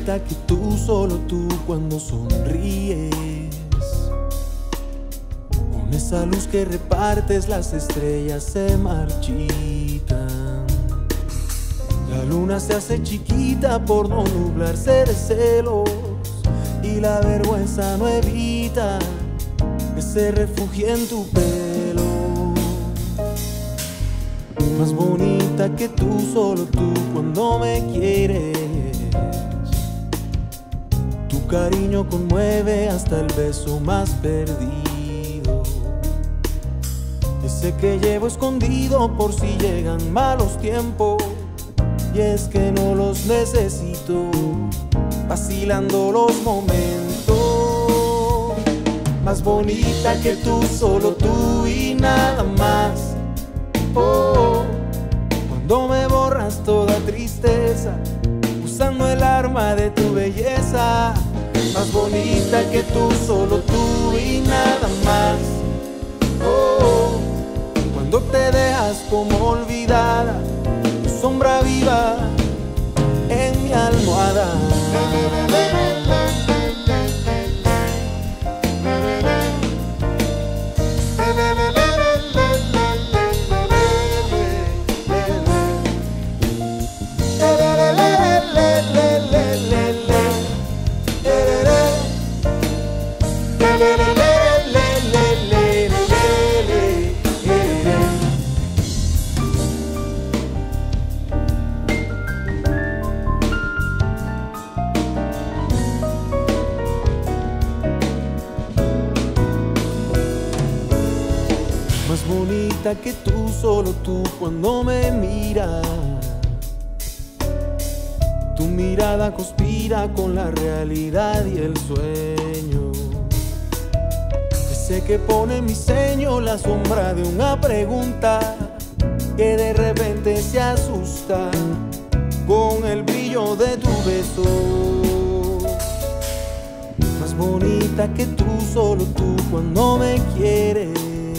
bonita que tú, solo tú, cuando sonríes. Con esa luz que repartes, las estrellas se marchitan. La luna se hace chiquita por no nublarse de celos, y la vergüenza no evita que se refugie en tu pelo. Más bonita que tú, solo tú, cuando me quieres. Tu cariño conmueve hasta el beso más perdido, ese que llevo escondido por si llegan malos tiempos. Y es que no los necesito, vacilando los momentos. Más bonita que tú, solo tú y nada más. Oh, cuando me borras toda tristeza, usando el arma de tu belleza. Más bonita que tú, solo tú y nada más. Oh, cuando te dejas como olvidada, tu sombra viva en mi almohada. Más bonita que tú, solo tú, cuando me miras. Tu mirada conspira con la realidad y el sueño, ese que pone en mi ceño la sombra de una pregunta, que de repente se asusta con el brillo de tu beso. Más bonita que tú, solo tú, cuando me quieres.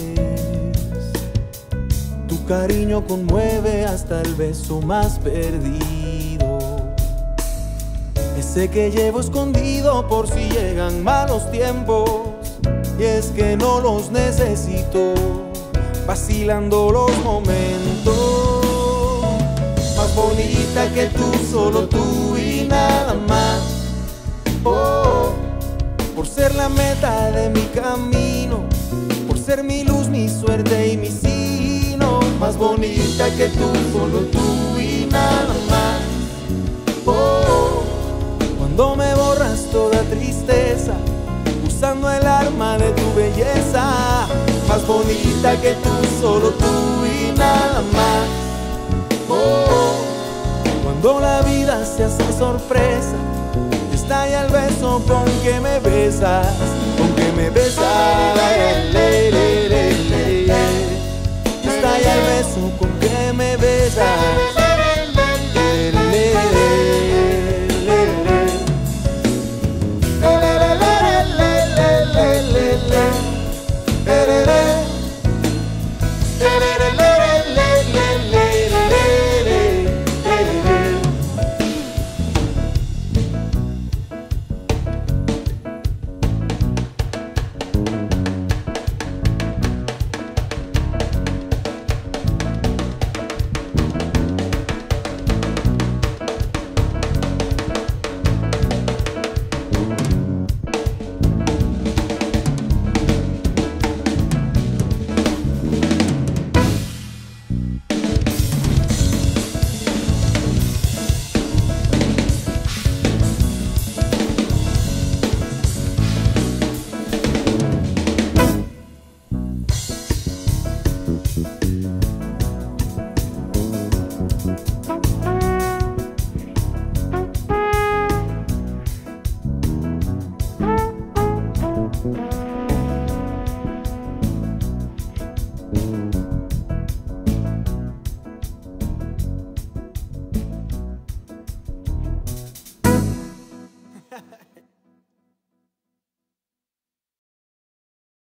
Tu cariño conmueve hasta el beso más perdido, ese que llevo escondido por si llegan malos tiempos. Y es que no los necesito, vacilando los momentos. Más bonita que tú, solo tú y nada más. Oh, por ser la meta de mi camino, por ser mi luz, mi suerte y mi sino. Más bonita que tú, solo tú y nada más. Oh, cuando me borras toda tristeza, usando el arma de tu belleza. Más bonita que tú, solo tú y nada más. Oh, cuando la vida se hace sorpresa, estalla el beso con que me besas, con que me besas. Estalla el beso con que me besas.